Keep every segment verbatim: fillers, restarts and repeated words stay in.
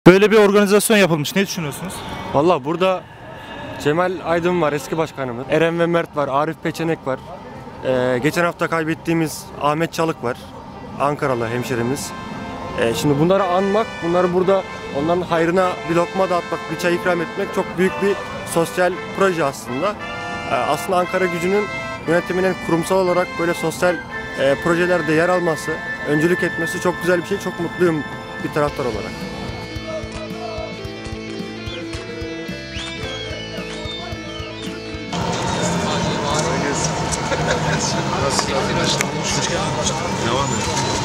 Böyle bir organizasyon yapılmış. Ne düşünüyorsunuz? Valla burada Cemal Aydın var, eski başkanımız. Eren ve Mert var, Arif Peçenek var. Ee, geçen hafta kaybettiğimiz Ahmet Çalık var. Ankaralı hemşerimiz. Ee, şimdi bunları anmak, bunları burada onların hayrına bir lokma dağıtmak, bir çay ikram etmek çok büyük bir sosyal proje aslında. Ee, aslında Ankara Gücü'nün yönetiminin kurumsal olarak böyle sosyal e, projelerde yer alması, öncülük etmesi çok güzel bir şey. Çok mutluyum bir taraftar olarak. Devam et.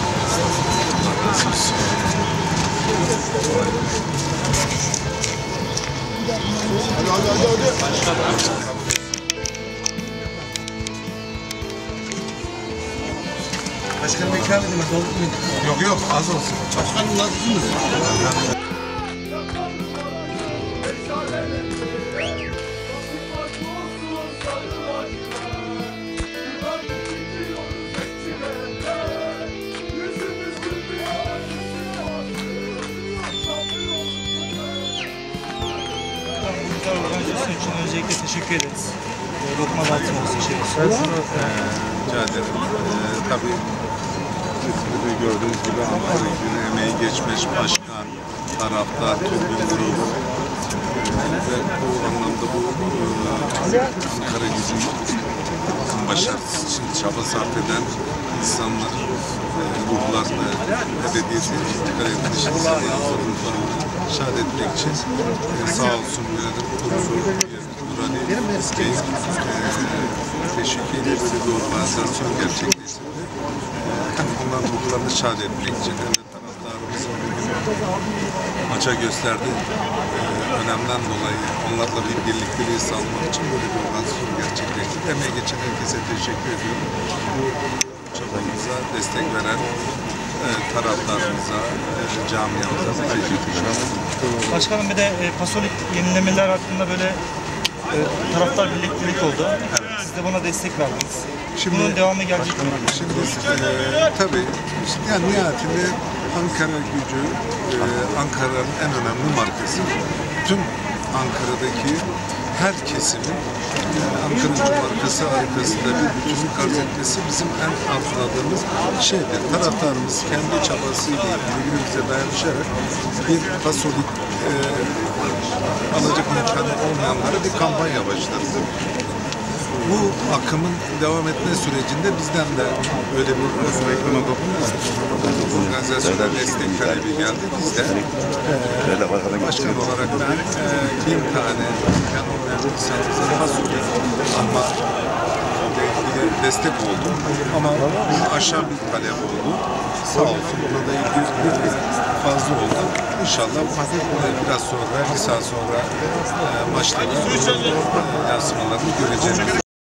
Hadi hadi hadi hadi. Başkanım ikram edin. Yok yok az olsun. Başkanım lazım. Organizasyon için öncelikle teşekkür ederiz. E, lokma dağıtımımız için. Ben şunu e, rica ederim. E, tabii de gördüğünüz gibi Ankara Gücü'nün emeği geçmiş başkan, taraftar, tribün grubu ve bu anlamda bu e, Ankara Gücü'nün başarısı için çaba sarf eden insanlar e, ruhlarını, ebediyeti gayreti insanların ruhlarını şad etmek için e, sağ olsun yönetim kurulu Nurani İskeyi e, teşvikiyle böyle bir organizasyon gerçekleştirdi. E, hem onların ruhlarını şad etmek için hem de taraftarımızın bugün maça gösterdiği e, önemden dolayı onlarla bir birlikteliği sağlamak için böyle bir organizasyon gerçekleştirdi. Emeği geçen herkese teşekkür ediyorum. Bu çabamıza destek veren e, taraftarımıza, e, camiamıza teşekkür ederim. Başkanım bir de e, Pasolik yenilemeler hakkında böyle e, taraftar birliktelik oldu. Evet. Siz de buna destek verdiniz. Şimdi, bunun devamı gelecek mi? Şimdi e, tabii yani nihayetinde Ankara Gücü e, Ankara'nın en önemli markası. Tüm Ankara'daki her kesimin e, Ankara Gücü markası arkasında bir bütünlük arz etmesi bizim en arzuladığımız şeydir. Taraftarımız kendi çabasıyla birbirimize dayanışarak bir Pasolik e, alacak imkanı olmayanlara bir kampanya başladı. Bu akımın devam etme sürecinde bizden de öyle bir organizasyona destek talebi geldi. Biz de e, başkan olarak ben e, bin tane imkan olmayan insanımıza Pasolik ama destek oldum. Ama bunu aşan bir talep oldu. Sağ olsun buna da ilgi fazla oldu. İnşallah biraz sonra, bir saat sonra maçların yansımalarını göreceğiz.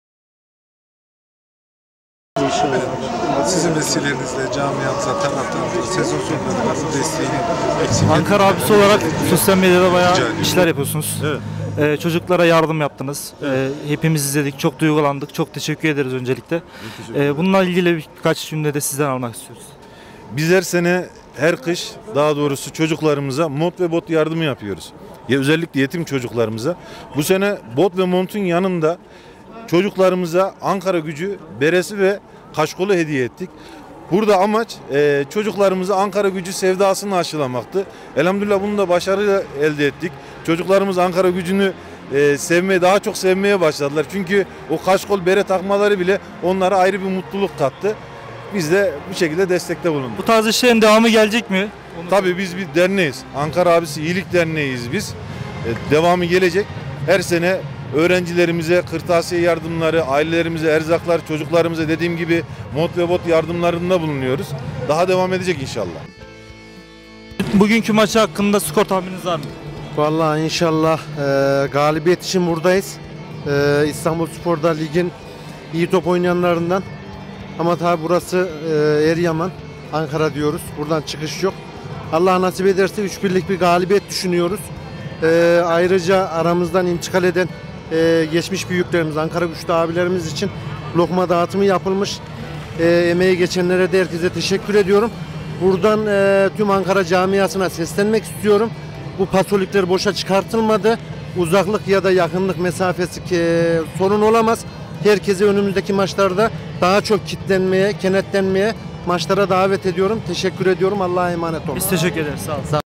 Sizin vesilenizle camiamıza, taraftarımıza sezon sonuna kadar bu desteğini eksik Ankara abisi olarak sosyal medyada bayağı işler yapıyorsunuz. Evet. Ee, çocuklara yardım yaptınız. Ee, hepimiz izledik, çok duygulandık. Çok teşekkür ederiz öncelikle. Ee, bununla ilgili birkaç cümle de sizden almak istiyoruz. Biz her sene, her kış daha doğrusu çocuklarımıza mont ve bot yardımı yapıyoruz. Ya özellikle yetim çocuklarımıza. Bu sene bot ve montun yanında çocuklarımıza Ankara Gücü beresi ve kaşkolu hediye ettik. Burada amaç e, çocuklarımıza Ankara Gücü sevdasını aşılamaktı. Elhamdülillah bunu da başarıyla elde ettik. Çocuklarımız Ankara Gücü'nü e, sevmeye, daha çok sevmeye başladılar. Çünkü o kaşkol bere takmaları bile onlara ayrı bir mutluluk kattı. Biz de bu şekilde destekte bulunduk. Bu tarz işlerin devamı gelecek mi? Onu Tabii biz bir derneğiz. Ankara Abisi İyilik Derneği'yiz biz. E, devamı gelecek. Her sene öğrencilerimize kırtasiye yardımları, ailelerimize erzaklar, çocuklarımıza dediğim gibi mont ve bot yardımlarında bulunuyoruz. Daha devam edecek inşallah. Bugünkü maçı hakkında skor tahmininiz var mı? Vallahi inşallah e, galibiyet için buradayız. E, İstanbulspor'da ligin iyi top oynayanlarından. Ama tabi burası e, Eryaman, Ankara diyoruz. Buradan çıkış yok. Allah nasip ederse üç birlik bir galibiyet düşünüyoruz. E, ayrıca aramızdan intikal eden e, geçmiş büyüklerimiz, Ankara Güçlü abilerimiz için lokma dağıtımı yapılmış. E, emeği geçenlere de herkese teşekkür ediyorum. Buradan e, tüm Ankara camiasına seslenmek istiyorum. bu pasolikler boşa çıkartılmadı. Uzaklık ya da yakınlık mesafesi e, sorun olamaz. Herkesi önümüzdeki maçlarda daha çok kitlenmeye, kenetlenmeye, maçlara davet ediyorum. Teşekkür ediyorum. Allah'a emanet olun. Biz teşekkür ederiz. Sağ olun.